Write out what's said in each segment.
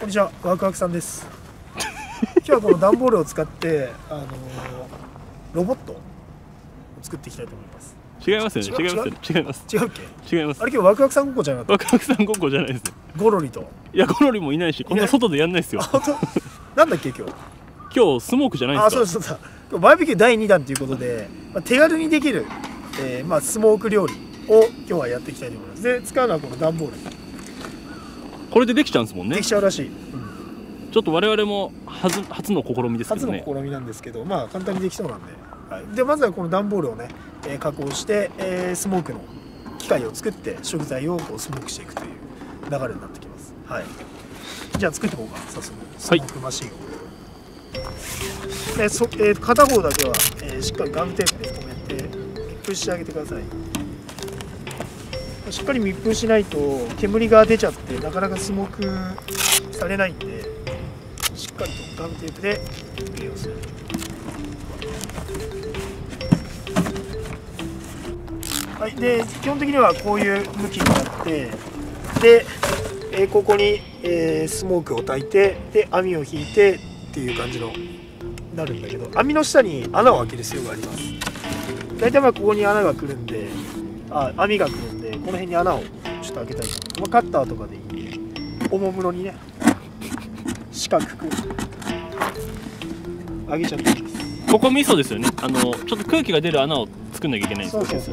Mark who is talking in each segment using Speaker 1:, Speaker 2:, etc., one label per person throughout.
Speaker 1: こんにちは、ワクワクさんです。今日はこの段ボールを使ってロボットを作っていきたいと思います。
Speaker 2: 違いますよね。違いますよね。違います。
Speaker 1: 違うっけ？
Speaker 2: 違います。
Speaker 1: あれ今日ワクワクさんごっこじゃなかった？
Speaker 2: ワクワクさんごっこじゃないですね。
Speaker 1: ゴロリと。
Speaker 2: いや、ゴロリもいないし、こんな外でやんないですよ。
Speaker 1: 本当？なんだっけ今日？
Speaker 2: 今日スモークじゃないですか。
Speaker 1: あ、そうだ。今日バーベキュー第2弾ということで、手軽にできる、スモーク料理を今日はやっていきたいと思います。で、使うのはこの段ボール。
Speaker 2: これでできちゃうんですもんね。
Speaker 1: できちゃうらしい。
Speaker 2: ちょっと我々も初の試みですけどね。
Speaker 1: 初の試みなんですけど、まあ簡単にできそうなんで。はい、でまずはこの段ボールをね、加工して、スモークの機械を作って食材をこうスモークしていくという流れになってきます。はい。じゃあ作っていこうか。早速スモークマシンを。で片方だけは、しっかりガムテープで留めて密封してあげてください。しっかり密封しないと煙が出ちゃってなかなかスモークされないんで、しっかりとガムテープで密閉をする。はい、で基本的にはこういう向きになって、で、ここに、スモークを焚いて、で網を引いてっていう感じのなるんだけど、網の下に穴を開ける必要があります。大体まあここに穴が来るんで、網が来るんで、この辺に穴をちょっと開けたいと思う。カッターとかでいいんで、おもむろにね四角く上げちゃっていいです。
Speaker 2: ここミソですよね。ちょっと空気が出る穴を作んなきゃいけないんですよね。
Speaker 1: そう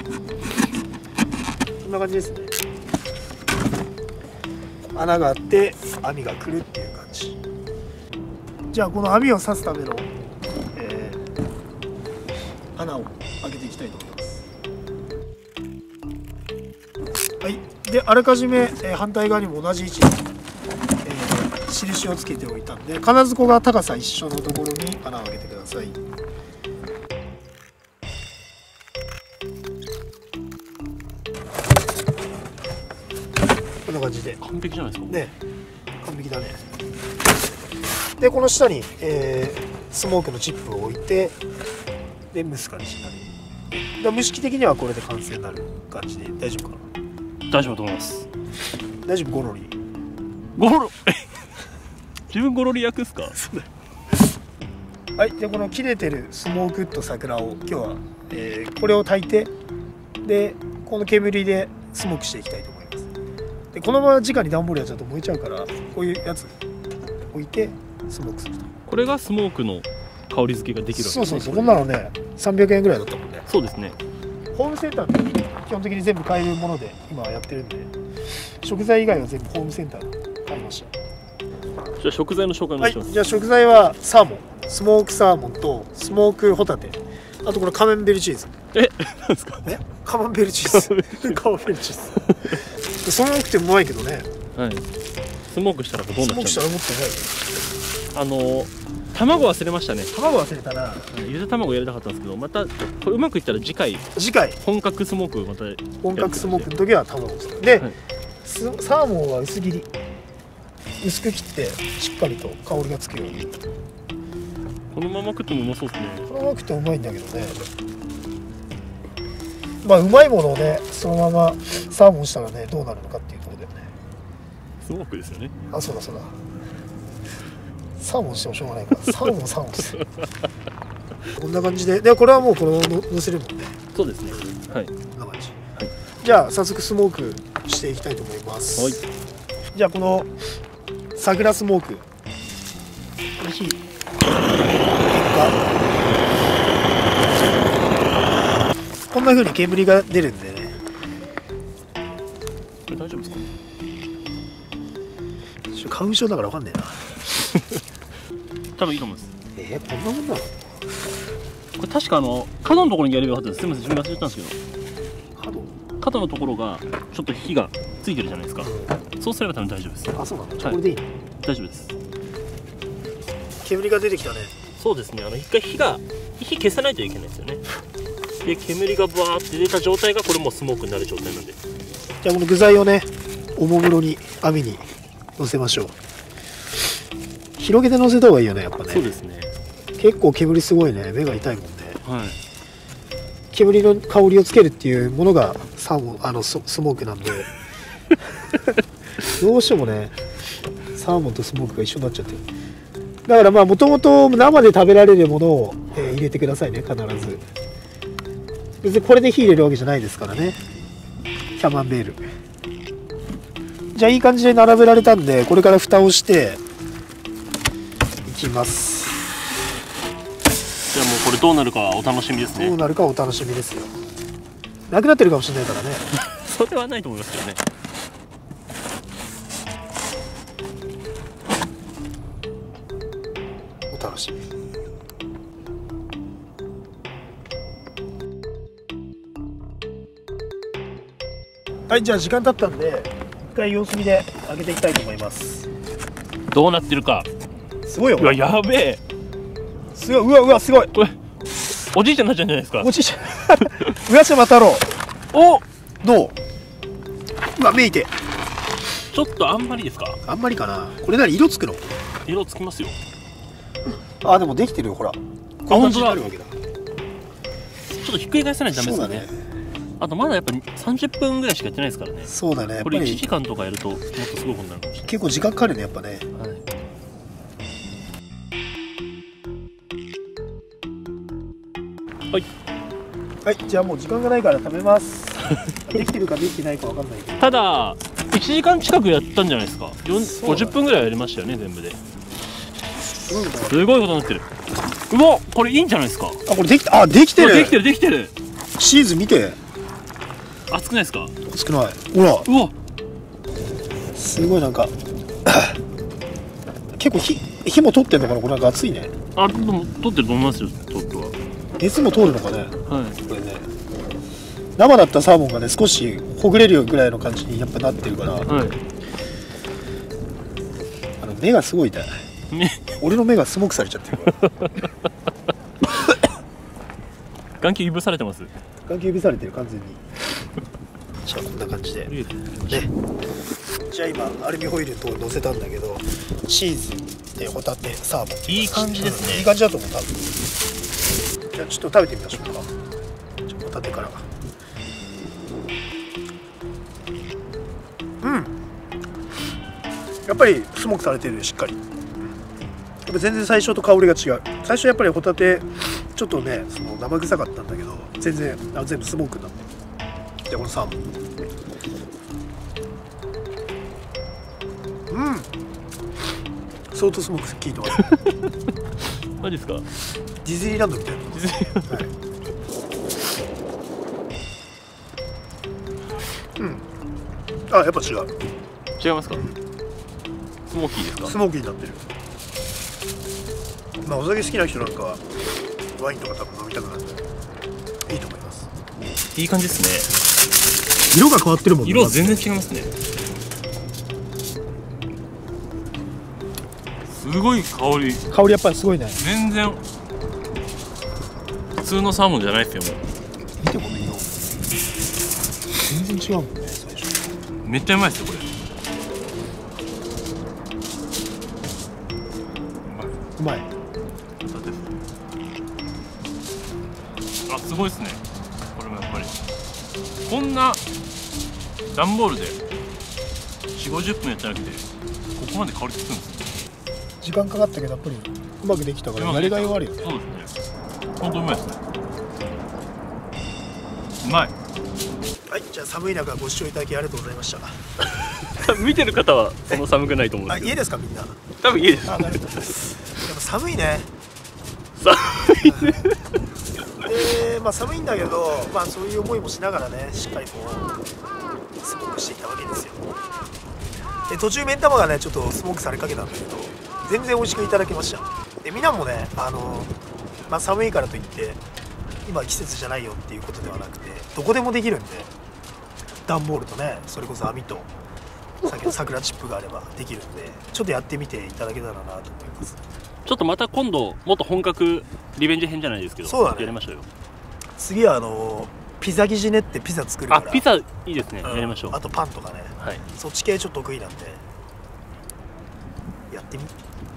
Speaker 1: こんな感じですね。穴があって網が来るっていう感じ。じゃあこの網を刺すための、穴を開けていきたいと思います。はい。であらかじめ、反対側にも同じ位置に、印をつけておいたんで、金属が高さ一緒のところに穴を開けてください。こんな感じで
Speaker 2: 完璧じゃないですか
Speaker 1: ね。完璧だね。でこの下に、スモークのチップを置いて、で蒸す感じになる。蒸し器的にはこれで完成になる感じで大丈夫かな？
Speaker 2: 大丈夫と思います。
Speaker 1: 大丈夫？ゴロリ
Speaker 2: 自分ゴロリ焼くっすか？
Speaker 1: はい。でこの切れてるスモークと桜を今日は、これを焚いて、でこの煙でスモークしていきたいと思います。でこのまま直に段ボールやっちゃうと燃えちゃうから、こういうやつ置いてスモークすると。
Speaker 2: これがスモークの香り付けができるわけですね。
Speaker 1: そうこんなのね300円ぐらいだったもんね。
Speaker 2: そうですね。
Speaker 1: ホームセンターで基本的に全部買えるもので今はやってるんで、食材以外は全部ホームセンターで買いました。
Speaker 2: じゃあ食材の紹介お願いします。
Speaker 1: じゃあ食材はサーモン、スモークサーモンとスモークホタテ、あとこれカマンベールチーズ。
Speaker 2: なんですか？
Speaker 1: カマンベールチーズ。カマンベールチーズ。それなくてうまいけどね。
Speaker 2: はい。スモークしたらどうなっちゃうの？
Speaker 1: スモークしたらもっとうまいよ。
Speaker 2: 卵忘れましたね。
Speaker 1: 卵忘れたな。
Speaker 2: ゆで卵やりたかったんですけど、またこれうまくいったら次回本格スモークまた
Speaker 1: 本格スモークの時は卵ですで、はい、サーモンは薄切り薄く切ってしっかりと香りがつくように。
Speaker 2: このまま食ってもうまそうですね。
Speaker 1: このまま食ってもうまいんだけどね。まあうまいものをねそのままサーモンしたらねどうなるのかっていうところだよね。
Speaker 2: スモークですよね。
Speaker 1: あ、そうだサーモンしてもしょうがないからサーモンですこんな感じでこれはもうこのまま乗せるもんね。
Speaker 2: そうですね。はい。
Speaker 1: こんな感じ。
Speaker 2: はい。
Speaker 1: じゃあ早速スモークしていきたいと思います。
Speaker 2: はい。
Speaker 1: じゃあこの桜スモーク火こんな風に煙が出るんでね。
Speaker 2: これ大丈夫ですか？
Speaker 1: 花粉症だからわかんねえな
Speaker 2: 多分いいと思います。
Speaker 1: こんなもんなの？こ
Speaker 2: れ確か角のところにやればよかったです。すみません、自分忘れたんですけど。角のところがちょっと火がついてるじゃないですか。そうすれば多分大丈夫です。
Speaker 1: あ、そうなんだ。
Speaker 2: はい、
Speaker 1: これでいいの？
Speaker 2: 大丈夫です。
Speaker 1: 煙が出てきたね。
Speaker 2: そうですね。一回火消さないといけないですよね。で煙がバーって出た状態がこれもうスモークになる状態なんで。
Speaker 1: じゃあこの具材をねおもむろに網に乗せましょう。広げて乗せた方がいいよねやっぱね。
Speaker 2: そうですね。
Speaker 1: 結構煙すごいね。目が痛いもんね。
Speaker 2: はい。
Speaker 1: 煙の香りをつけるっていうものがサーモンスモークなんでどうしてもねサーモンとスモークが一緒になっちゃってる。だからまあもともと生で食べられるものを、入れてくださいね、必ず。別にこれで火入れるわけじゃないですからね。キャマンベール。じゃあいい感じで並べられたんで、これから蓋をしていきます。
Speaker 2: じゃあもうこれどうなるかお楽しみですね。
Speaker 1: どうなるかお楽しみですよ。なくなってるかもしれないからね。
Speaker 2: それはないと思いますけどね。
Speaker 1: お楽しみ。はい、じゃあ時間経ったんで一回様子見で開けていきたいと思います。
Speaker 2: どうなってるか。
Speaker 1: すごいよ。
Speaker 2: うわやべえ。
Speaker 1: すごい。うわすごい。
Speaker 2: これおじいちゃんになっちゃうんじゃないですか。
Speaker 1: おじいちゃん上島太郎。
Speaker 2: お
Speaker 1: どう。うわめいて。
Speaker 2: ちょっとあんまりですか。
Speaker 1: あんまりかな。これなら色つくの。
Speaker 2: 色つきますよ。
Speaker 1: あでもできてるよ、ほら。
Speaker 2: 本当だ。
Speaker 1: あるわけだ。
Speaker 2: ちょっとひっくり返さないとダメですよね。あとまだやっぱり30分ぐらいしかやってないですからね。
Speaker 1: そうだね。やっ
Speaker 2: これ
Speaker 1: ぱり
Speaker 2: 1時間とかやるともっとすごいことになるかもしれない。
Speaker 1: 結構時間かかるね、やっぱね。
Speaker 2: はい。はい。
Speaker 1: はい、じゃあもう時間がないから食べます。できてるかできてないかわかんないけど。
Speaker 2: ただ1時間近くやったんじゃないですか。50分ぐらいやりましたよね、全部で。すごいことになってる。うわこれいいんじゃないですか。
Speaker 1: あ、これできた。あ、できてる。
Speaker 2: できてるできてる。
Speaker 1: チーズ見て。
Speaker 2: 熱くないですか。
Speaker 1: 熱くない。ほら。
Speaker 2: うわ
Speaker 1: すごいなんか結構火も通ってんのかな。これなんか熱いね。
Speaker 2: あ、でも取ってると思いますよ、トップは。
Speaker 1: 熱も通るのかね。
Speaker 2: はい。
Speaker 1: これね、生だったサーモンがね少しほぐれるぐらいの感じにやっぱなってるから、
Speaker 2: はい。
Speaker 1: 目がすごい痛い。
Speaker 2: ね、
Speaker 1: 俺の目がスモークされちゃってるから
Speaker 2: 眼球いぶされてます。
Speaker 1: 眼球指されてる完全に。じゃあこんな感じでね。じゃあ今アルミホイルと乗せたんだけど、チーズでホタテサーモン
Speaker 2: いい感じですね。
Speaker 1: いい感じだと思う多分。じゃあちょっと食べてみましょうか。じゃあホタテから。うん、やっぱりスモークされてるね、しっかり。やっぱ全然最初と香りが違う。最初やっぱりホタテちょっとね、その生臭かったんだけど、全然全部スモークになって。でこのサーモン、相当スモーク効いてます。
Speaker 2: マジですか。
Speaker 1: ディズニーランドみたいな。はい、あ、やっぱ違う。
Speaker 2: 違いますか。スモーキーですか。
Speaker 1: スモーキーになってる。まあお酒好きな人なんかはワインとか多分飲みたくなっていいと思います。
Speaker 2: いい感じです
Speaker 1: ね。色が変わってるもんね。
Speaker 2: 色全然違いますね。すごい香り。
Speaker 1: 香りやっぱりすごいね。
Speaker 2: 全然普通のサーモンじゃないですよ。もう
Speaker 1: 見てこの色全然違うもんね。最初
Speaker 2: めっちゃうまいですよこれ。
Speaker 1: うまい。
Speaker 2: あ、すごいですね。これもやっぱりこんな段ボールで4、50分やっただけでここまで香りつくんですね。
Speaker 1: 時間かかったけどやっぱりうまくできたからやりがいはあるよね。
Speaker 2: そうですね。本当うまいですね。うまい。
Speaker 1: はい、じゃあ寒い中ご視聴いただきありがとうございました。
Speaker 2: 見てる方はその寒くないと思うんですけど。
Speaker 1: 家ですかみんな。
Speaker 2: 多分家です。
Speaker 1: あ、なるほど。でも寒いね。
Speaker 2: 寒いね。
Speaker 1: で、まあ寒いんだけど、まあそういう思いもしながらね、しっかりこうスモークしていたわけですよ。で途中目ん玉がねちょっとスモークされかけたんだけど全然美味しくいただきました。でみんなもねまあ、寒いからといって今季節じゃないよっていうことではなくてどこでもできるんで、段ボールとねそれこそ網とさっきの桜チップがあればできるんでちょっとやってみていただけたらなと思います。
Speaker 2: ちょっとまた今度もっと本格リベンジ編じゃないですけど、
Speaker 1: そうだね、
Speaker 2: やりましょうよ。次
Speaker 1: はピザ生地練ってピザ作るから。
Speaker 2: あ、ピザいいですね、やりましょう。
Speaker 1: あとパンとかね、
Speaker 2: はい、
Speaker 1: そっち系ちょっと得意なんでやってみ。